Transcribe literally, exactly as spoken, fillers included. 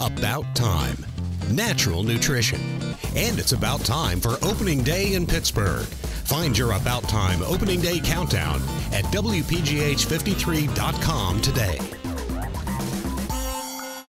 About time. Natural nutrition. And it's about time for opening day in Pittsburgh. Find your About Time opening day countdown at W P G H fifty-three dot com today.